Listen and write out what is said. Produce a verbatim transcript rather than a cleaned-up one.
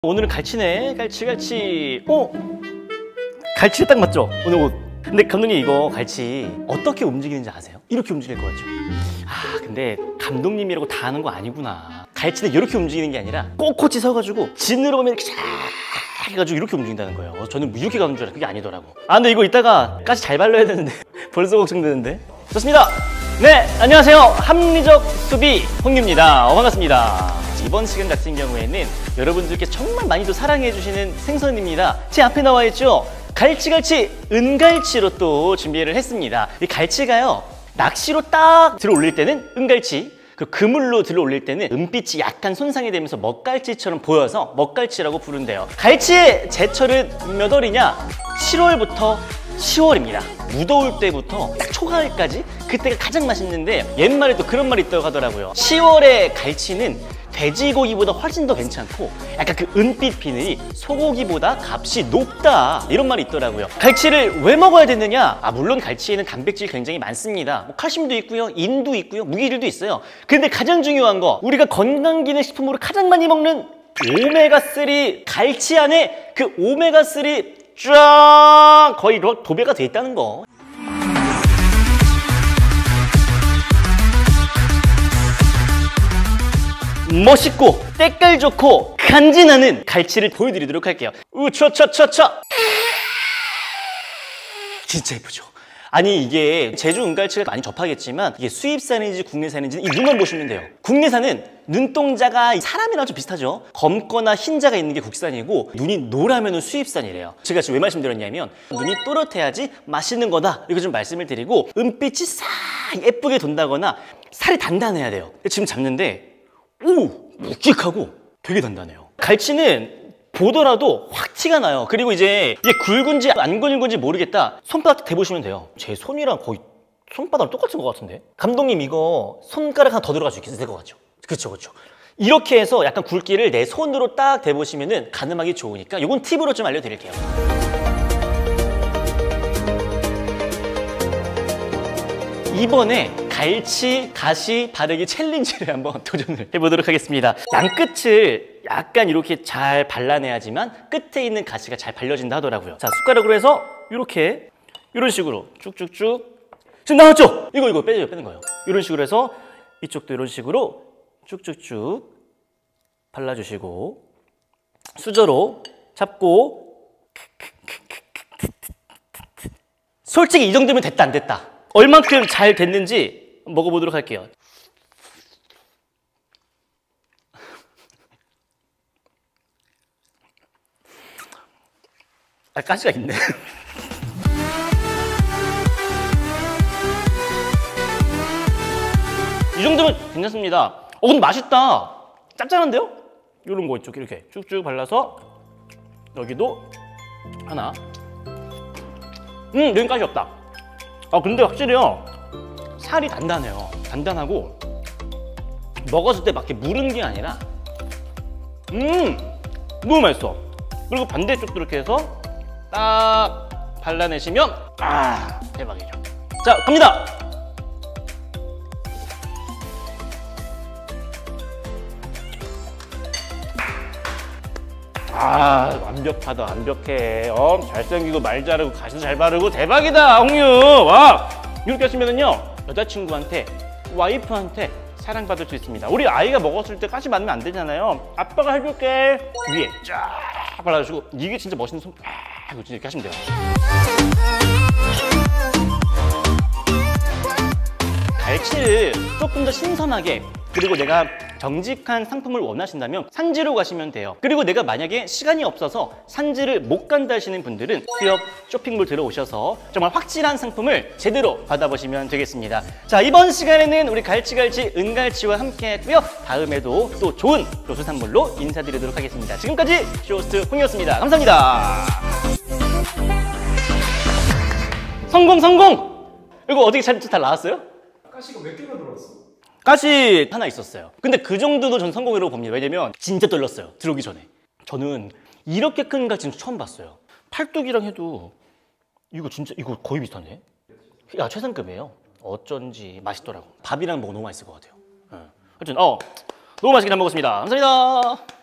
오늘은 갈치네. 갈치 갈치. 어? 갈치가 딱 맞죠? 오늘 옷. 근데 감독님 이거 갈치 어떻게 움직이는지 아세요? 이렇게 움직일 것 같죠? 아 근데 감독님이라고 다 아는 거 아니구나. 갈치는 이렇게 움직이는 게 아니라 꼿꼿이 서가지고 진으로 보면 이렇게 쫙 해가지고 이렇게 움직인다는 거예요. 저는 이렇게 가는 줄 알았는데 그게 아니더라고. 아 근데 이거 이따가 가시 잘 발라야 되는데 벌써 걱정되는데. 좋습니다. 네, 안녕하세요. 합리적 수비 홍유입니다. 어, 반갑습니다. 이번 시간 같은 경우에는 여러분들께 정말 많이도 사랑해주시는 생선입니다. 제 앞에 나와 있죠? 갈치갈치 은갈치로 또 준비를 했습니다. 이 갈치가요, 낚시로 딱 들어 올릴 때는 은갈치, 그 그물로 들어 올릴 때는 은빛이 약간 손상이 되면서 먹갈치처럼 보여서 먹갈치라고 부른대요. 갈치의 제철은 몇 월이냐? 칠월부터 시월입니다. 무더울 때부터 딱 초가을까지 그때가 가장 맛있는데, 옛말에 또 그런 말이 있다고 하더라고요. 시월에 갈치는 돼지고기보다 훨씬 더 괜찮고 약간 그 은빛 비늘이 소고기보다 값이 높다, 이런 말이 있더라고요. 갈치를 왜 먹어야 되느냐? 아 물론 갈치에는 단백질 굉장히 많습니다. 뭐 칼슘도 있고요, 인도 있고요, 무기질도 있어요. 근데 가장 중요한 거, 우리가 건강기능식품으로 가장 많이 먹는 오메가삼, 갈치 안에 그 오메가삼 쫙 거의 도배가 돼 있다는 거. 멋있고 때깔 좋고 간지나는 갈치를 보여드리도록 할게요. 우차차차차. 진짜 예쁘죠? 아니 이게 제주 은갈치를 많이 접하겠지만 이게 수입산인지 국내산인지 이 눈만 보시면 돼요. 국내산은 눈동자가 사람이랑 좀 비슷하죠? 검거나 흰자가 있는 게 국산이고 눈이 노라면 수입산이래요. 제가 지금 왜 말씀드렸냐면 눈이 또렷해야지 맛있는 거다, 이거 좀 말씀을 드리고, 은빛이 싹 예쁘게 돈다거나 살이 단단해야 돼요. 지금 잡는데 오! 묵직하고 되게 단단해요. 갈치는 보더라도 확 티가 나요. 그리고 이제 이게 굵은지 안 굵은지 모르겠다, 손바닥 대보시면 돼요. 제 손이랑 거의 손바닥 똑같은 것 같은데? 감독님 이거 손가락 하나 더 들어갈 수 있을 것 같죠? 그쵸 그쵸. 이렇게 해서 약간 굵기를 내 손으로 딱 대보시면은 가늠하기 좋으니까 이건 팁으로 좀 알려드릴게요. 이번에 갈치 가시 바르기 챌린지를 한번 도전을 해보도록 하겠습니다. 양끝을 약간 이렇게 잘 발라내야지만 끝에 있는 가시가 잘 발려진다 하더라고요. 자, 숟가락으로 해서 이렇게 이런 식으로 쭉쭉쭉. 지금 나왔죠? 이거 이거 빼, 빼는 거예요. 이런 식으로 해서 이쪽도 이런 식으로 쭉쭉쭉 발라주시고, 수저로 잡고. 솔직히 이 정도면 됐다 안 됐다, 얼만큼 잘 됐는지 먹어보도록 할게요. 아, 가시가 있네. 이 정도면 괜찮습니다. 어 근데 맛있다. 짭짤한데요? 이런 거 있죠, 이렇게 쭉쭉 발라서 여기도 하나. 음, 여긴 가시 없다. 아 근데 확실히요, 살이 단단해요. 단단하고 먹었을 때 막 이렇게 무른 게 아니라 음 너무 맛있어. 그리고 반대쪽도 이렇게 해서 딱 발라내시면 아 대박이죠. 자 갑니다. 아 완벽하다, 완벽해. 어 잘생기고 말 잘하고 가시도 잘 바르고 대박이다 홍유. 와 이렇게 하시면은요, 여자친구한테 와이프한테 사랑받을 수 있습니다. 우리 아이가 먹었을 때 가시 맞으면 안 되잖아요. 아빠가 해줄게. 위에 쫙 발라주시고, 이게 진짜 멋있는 손. 아 이거 진짜 이렇게 하시면 돼요. 갈치를 조금 더 신선하게, 그리고 내가 정직한 상품을 원하신다면 산지로 가시면 돼요. 그리고 내가 만약에 시간이 없어서 산지를 못 간다 하시는 분들은 수협 쇼핑몰 들어오셔서 정말 확실한 상품을 제대로 받아보시면 되겠습니다. 자, 이번 시간에는 우리 갈치갈치 은갈치와 함께 했고요. 다음에도 또 좋은 요수산물로 인사드리도록 하겠습니다. 지금까지 쇼호스트 홍이었습니다. 감사합니다. 성공 성공! 이거 어떻게 잘, 잘 나왔어요? 가시가 몇 개가 들어왔어? 가시 하나 있었어요. 근데 그 정도도 전 성공이라고 봅니다. 왜냐면 진짜 떨렸어요, 들어오기 전에. 저는 이렇게 큰 가시는 처음 봤어요. 팔뚝이랑 해도 이거 진짜 이거 거의 비슷하네. 야 최상급이에요. 어쩐지 맛있더라고. 밥이랑 먹으면 너무 맛있을 것 같아요. 네. 하여튼 어 너무 맛있게 잘 먹었습니다. 감사합니다.